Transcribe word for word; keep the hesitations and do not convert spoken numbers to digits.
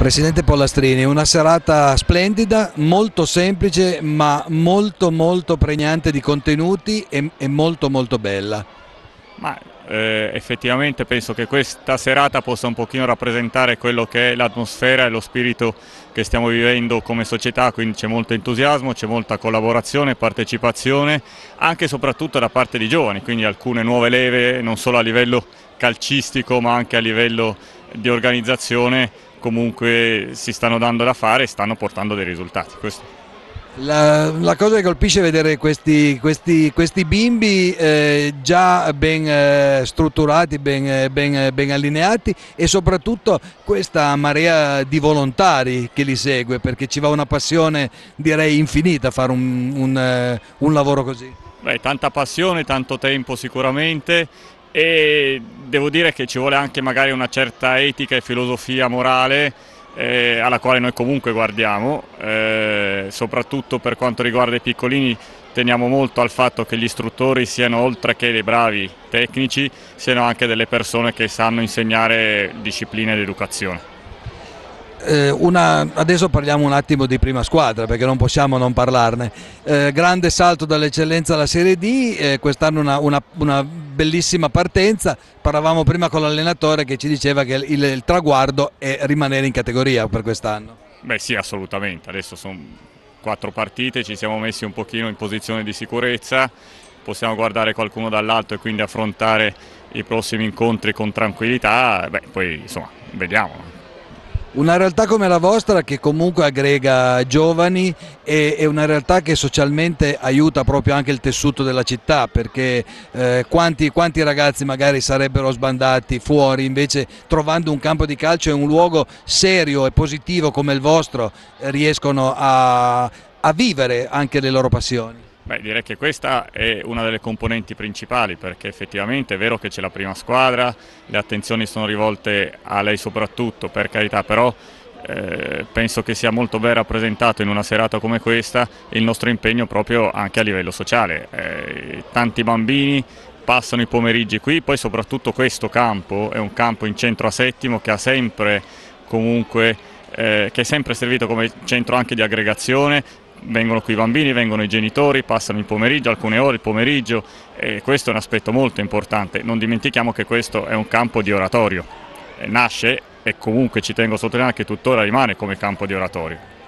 Presidente Pollastrini, una serata splendida, molto semplice ma molto molto pregnante di contenuti e, e molto molto bella. Ma eh, effettivamente penso che questa serata possa un pochino rappresentare quello che è l'atmosfera e lo spirito che stiamo vivendo come società, quindi c'è molto entusiasmo, c'è molta collaborazione, partecipazione, anche e soprattutto da parte di giovani, quindi alcune nuove leve non solo a livello calcistico ma anche a livello di organizzazione comunque si stanno dando da fare e stanno portando dei risultati. Questo. La, la cosa che colpisce è vedere questi, questi, questi bimbi eh, già ben eh, strutturati, ben, eh, ben, ben allineati e soprattutto questa marea di volontari che li segue, perché ci va una passione direi infinita a fare un, un, eh, un lavoro così. Beh, tanta passione, tanto tempo sicuramente e devo dire che ci vuole anche magari una certa etica e filosofia morale eh, alla quale noi comunque guardiamo, eh, soprattutto per quanto riguarda i piccolini teniamo molto al fatto che gli istruttori siano oltre che dei bravi tecnici, siano anche delle persone che sanno insegnare disciplina ed educazione. Eh, una, adesso parliamo un attimo di prima squadra perché non possiamo non parlarne. Eh, grande salto dall'eccellenza alla Serie D, eh, quest'anno una, una, una bellissima partenza. Parlavamo prima con l'allenatore che ci diceva che il, il traguardo è rimanere in categoria per quest'anno. Beh sì, assolutamente, adesso sono quattro partite, ci siamo messi un pochino in posizione di sicurezza, possiamo guardare qualcuno dall'alto e quindi affrontare i prossimi incontri con tranquillità, beh poi insomma vediamo. Una realtà come la vostra che comunque aggrega giovani e è una realtà che socialmente aiuta proprio anche il tessuto della città, perché eh, quanti, quanti ragazzi magari sarebbero sbandati fuori, invece trovando un campo di calcio e un luogo serio e positivo come il vostro eh, riescono a, a vivere anche le loro passioni. Beh, direi che questa è una delle componenti principali perché effettivamente è vero che c'è la prima squadra, le attenzioni sono rivolte a lei soprattutto, per carità, però eh, penso che sia molto ben rappresentato in una serata come questa il nostro impegno proprio anche a livello sociale. Eh, tanti bambini passano i pomeriggi qui, poi soprattutto questo campo è un campo in centro a Settimo che ha sempre comunque eh, che è sempre servito come centro anche di aggregazione. Vengono qui i bambini, vengono i genitori, passano il pomeriggio, alcune ore il pomeriggio e questo è un aspetto molto importante. Non dimentichiamo che questo è un campo di oratorio, nasce e comunque ci tengo a sottolineare che tuttora rimane come campo di oratorio.